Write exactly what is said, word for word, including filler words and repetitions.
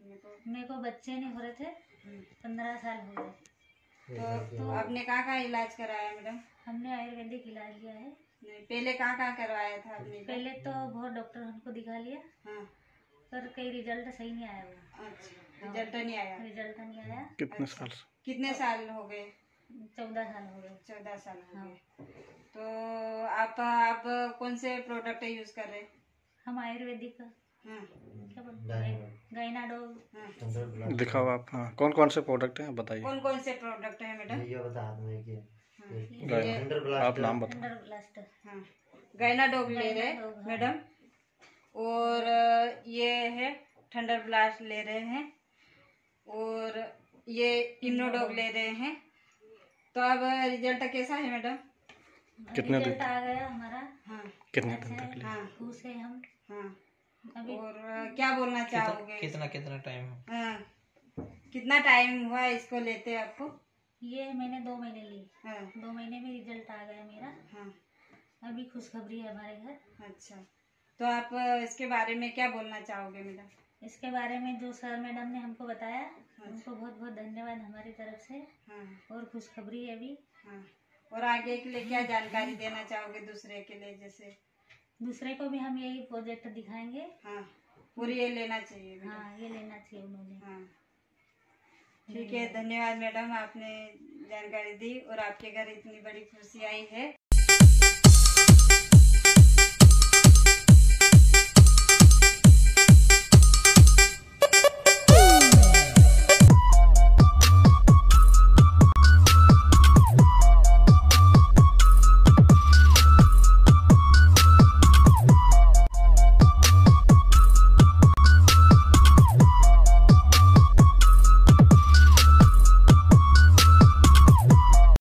अपने को? मेरे को बच्चे नहीं हो रहे थे, पंद्रह साल हो गए। तो, तो आपने कहाँ कहाँ इलाज कराया मैडम? हमने आयुर्वेदिक इलाज लिया है। नहीं, पहले कहाँ कहाँ करवाया था आपने? पहले तो बहुत डॉक्टर हमको दिखा लिया। हाँ। पर कई रिजल्ट सही नहीं आया वो। अच्छा, रिजल्ट नहीं आया? रिजल्ट नहीं आया। कितने अच्छा, साल? कितने साल हो गए? चौदह साल हो गए। चौदह साल हो हाँ। गए। तो आप आप कौन से प्रोडक्ट यूज कर रहे हैं? हम आयुर्वेदिक का। हाँ। क्या बोलते हैं? गाइनाडोल। हाँ। दिखाओ आप। हाँ, कौन कौन से प्रोडक्ट हैं बताइए। कौन कौन से प्रोडक्ट हैं मैडम? ये बता दो कि आप नाम बताओ। Thunder blast. हाँ, गाइनाडोल ले रहे हैं मैडम, और ये है थंडर ब्लास्ट ले रहे हैं, और ये इम्नोडोग ले रहे हैं। तो अब रिजल्ट कैसा है मैडम? कितने दिन रिजल्ट आ गया हमारा। हाँ। कितने दिन तक लिए? हाँ। खुश है हम। हाँ। अभी और क्या बोलना चाहोगे? कितना कितना टाइम है? हाँ, कितना टाइम हुआ इसको लेते आपको? ये मैंने दो महीने ली। हाँ। दो महीने में रिजल्ट आ गया मेरा। हाँ। अभी खुशखबरी है हमारे घर। अच्छा, तो आप इसके बारे में क्या बोलना चाहोगे मैडम? इसके बारे में जो सर मैडम ने हमको बताया, उनको बहुत बहुत धन्यवाद हमारी तरफ से। हाँ। और खुशखबरी है अभी। हाँ। और आगे के लिए क्या जानकारी देना चाहोगे दूसरे के लिए? जैसे दूसरे को भी हम यही प्रोजेक्ट दिखाएंगे। हाँ, पूरी ये लेना चाहिए। हाँ, ये लेना चाहिए उन्होंने। हाँ, ठीक है, धन्यवाद मैडम, आपने जानकारी दी और आपके घर इतनी बड़ी खुशी आई है।